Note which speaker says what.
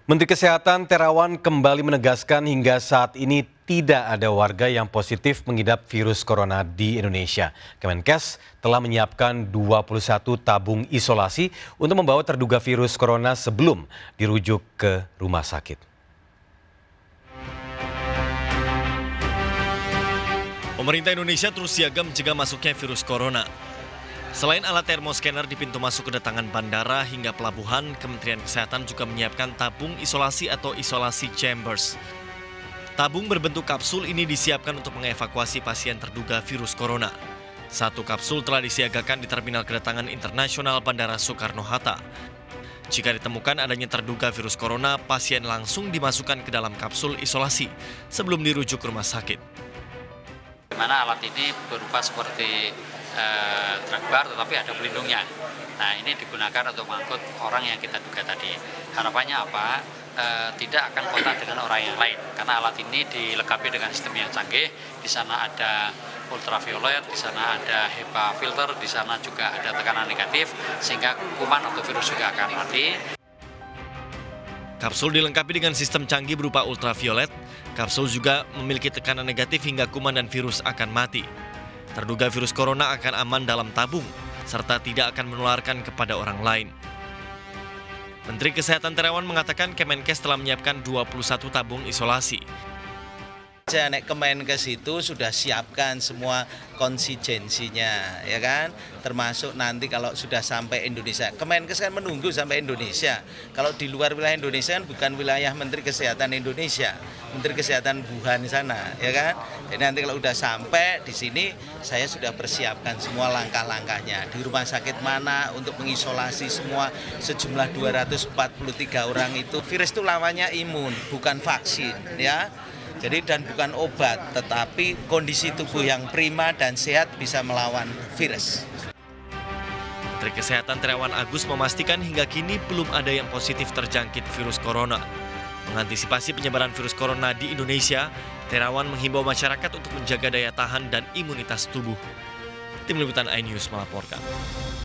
Speaker 1: Menteri Kesehatan Terawan kembali menegaskan hingga saat ini tidak ada warga yang positif mengidap virus corona di Indonesia. Kemenkes telah menyiapkan 21 tabung isolasi untuk membawa terduga virus corona sebelum dirujuk ke rumah sakit.
Speaker 2: Pemerintah Indonesia terus siaga mencegah masuknya virus corona. Selain alat termoscanner di pintu masuk kedatangan bandara hingga pelabuhan, Kementerian Kesehatan juga menyiapkan tabung isolasi atau isolasi chambers. Tabung berbentuk kapsul ini disiapkan untuk mengevakuasi pasien terduga virus corona. Satu kapsul telah disiagakan di Terminal Kedatangan Internasional Bandara Soekarno-Hatta. Jika ditemukan adanya terduga virus corona, pasien langsung dimasukkan ke dalam kapsul isolasi sebelum dirujuk ke rumah sakit.
Speaker 3: Di mana alat ini berupa seperti drug bar tetapi ada pelindungnya. Nah, ini digunakan untuk mengangkut orang yang kita duga tadi. Harapannya apa? Tidak akan kontak dengan orang yang lain karena alat ini dilengkapi dengan sistem yang canggih. Di sana ada ultraviolet, di sana ada HEPA filter, di sana juga ada tekanan negatif sehingga kuman atau virus juga akan mati.
Speaker 2: Kapsul dilengkapi dengan sistem canggih berupa ultraviolet. Kapsul juga memiliki tekanan negatif hingga kuman dan virus akan mati. Terduga virus corona akan aman dalam tabung, serta tidak akan menularkan kepada orang lain. Menteri Kesehatan Terawan mengatakan Kemenkes telah menyiapkan 21 tabung isolasi.
Speaker 4: Nek Kemenkes itu sudah siapkan semua konsistensinya, ya kan? Termasuk nanti kalau sudah sampai Indonesia. Kemenkes kan menunggu sampai Indonesia. Kalau di luar wilayah Indonesia kan bukan wilayah Menteri Kesehatan Indonesia, Menteri Kesehatan Wuhan sana, ya kan? Jadi nanti kalau sudah sampai di sini, saya sudah persiapkan semua langkah-langkahnya. Di rumah sakit mana untuk mengisolasi semua sejumlah 243 orang itu. Virus itu lawannya imun, bukan vaksin, ya. Jadi dan bukan obat, tetapi kondisi tubuh yang prima dan sehat bisa melawan virus.
Speaker 2: Menteri Kesehatan Terawan Agus memastikan hingga kini belum ada yang positif terjangkit virus corona. Mengantisipasi penyebaran virus corona di Indonesia, Terawan menghimbau masyarakat untuk menjaga daya tahan dan imunitas tubuh. Tim Liputan iNews melaporkan.